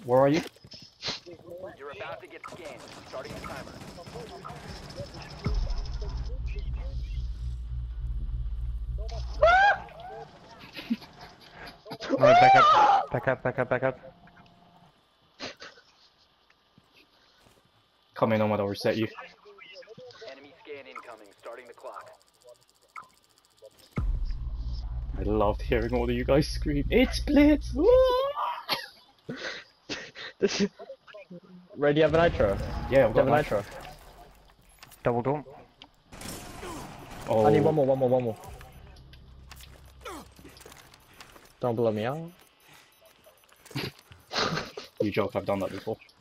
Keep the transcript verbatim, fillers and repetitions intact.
Where are you? You're about to get scanned. Starting the timer. Alright, back up. Back up, back up, back up. Come in, Nomad, I'll reset you. Enemy scan incoming. Starting the clock. I loved hearing all of you guys scream, "It's Blitz!" Ray, do you have a nitro? Yeah, I've Do you got have a nitro? Double door. Oh, I need one more, one more, one more. Don't blow me out. You joke, I've done that before.